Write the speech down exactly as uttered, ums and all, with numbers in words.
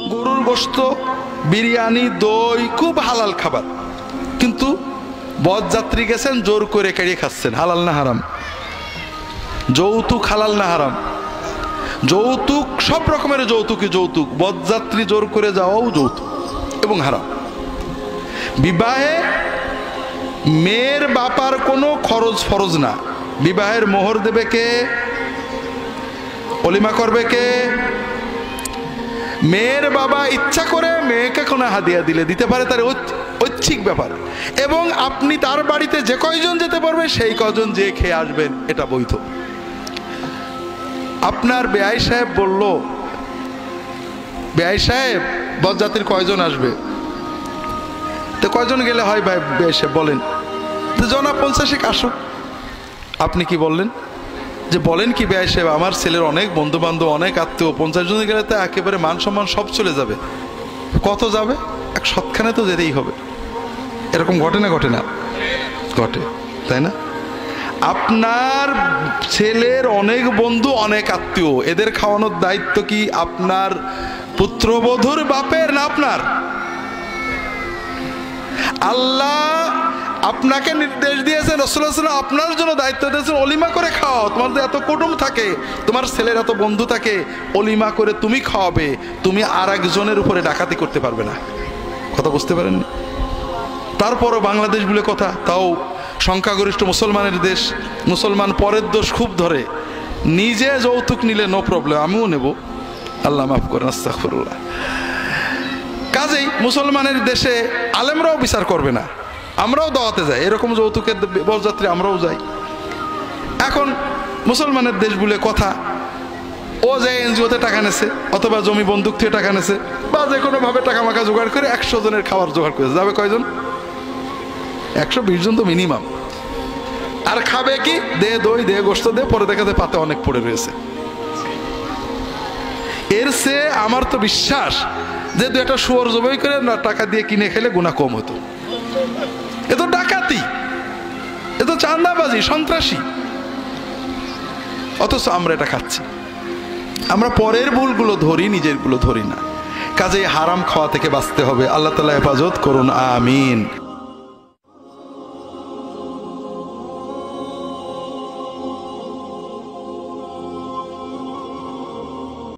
গরুর গোশত, বিরিয়ানি, দই খুব হালাল খাবার, কিন্তু বরযাত্রী গেছেন জোর করে কেড়ে খাচ্ছেন। হালাল না হারাম? যৌতুক হালাল না হারাম? যৌতুক, সব রকমের যৌতুকই যৌতুক, বরযাত্রী জোর করে যাওয়াও যৌতুক এবং হারাম। বিবাহে মেয়ের বাপার কোনো খরচ ফরজ না। বিবাহের মোহর দেবে কে? অলিমা করবে কে? মেয়ের বাবা ইচ্ছা করে মেয়েকে কোনো হাদিয়া দিলে দিতে পারে, তার ঐচ্ছিক ব্যাপার। এবং আপনি তার বাড়িতে যে কয়জন যেতে পারবে সেই কয়জন যে খেয়ে আসবেন, এটা বৈধ। আপনার বেয়াই সাহেব বলল, বেয়াই সাহেব বরযাত্রীর কয়জন আসবে? তো কয়জন গেলে হয় ভাই বেয়াই সাহেব বলেন? তো জনা পঞ্চাশেক আসুক। আপনি কি বললেন? যে বলেন কি বেয়াই সাহেব, আমার ছেলের অনেক বন্ধু বান্ধব, অনেক আত্মীয়, পঞ্চাশ জন গেলে তো একেবারে মান সম্মান সব চলে যাবে। কত যাবে? এক সৎখানে তো যেতেই হবে। এরকম ঘটে না ঘটে না? ঘটে, তাই না? আপনার ছেলের অনেক বন্ধু, অনেক আত্মীয়, এদের খাওয়ানোর দায়িত্ব কি আপনার পুত্রবধূর বাপের না আপনার? আল্লাহ আপনাকে নির্দেশ দিয়েছেন, রাসূলুল্লাহ সাল্লাল্লাহু আলাইহি ওয়াসাল্লাম আপনার জন্য দায়িত্ব দিয়েছেন, অলিমা করে খাওয়াও। তোমার এত কুটুম থাকে, তোমার ছেলের এত বন্ধু থাকে, অলিমা করে তুমি খাওয়াবে। তুমি আর একজনের উপরে ডাকাতি করতে পারবে না। কথা বুঝতে পারেননি? তারপরও বাংলাদেশ বলে কথা, তাও সংখ্যাগরিষ্ঠ মুসলমানের দেশ, মুসলমান পরের দোষ খুব ধরে। নিজে যৌতুক নিলে নো প্রবলেম, আমিও নেব, আল্লাহ মাফ করেন, আস্তাগফিরুল্লাহ। কাজেই মুসলমানের দেশে আলেমরাও বিচার করবে না, আমরাও দাওয়াতে যাই, এরকম যৌতুকের বরযাত্রী আমরাও যাই। এখন মুসলমানের দেশ বলে কথা, ও যে এনজিওতে টাকা নেছে, অথবা জমি বন্দুক থেকে টাকা নেছে, বা যে কোনোভাবে টাকা মাকা জোগাড় করে একশো জনের খাবার জোগাড় করেছে, যাবে কয়জন? একশো বিশ জন তো মিনিমাম। আর খাবে কি? দে দই, দে গোশত, দে, পরে দেখা যায় পাতে অনেক পড়ে রয়েছে। এর সে আমার তো বিশ্বাস যে দু একটা শুয়োর জবাই করে না টাকা দিয়ে কিনে খেলে গুনাহ কম হতো। এ তো ডাকাতি, এ তো চাঁদাবাজি, সন্ত্রাসী, অথচ আমরা এটা খাচ্ছি। আমরা পরের ভুলগুলো ধরি, নিজের গুলো ধরি না। কাজেই হারাম খাওয়া থেকে বাঁচতে হবে। আল্লাহ তাআলা হেফাজত করুন, আমিন।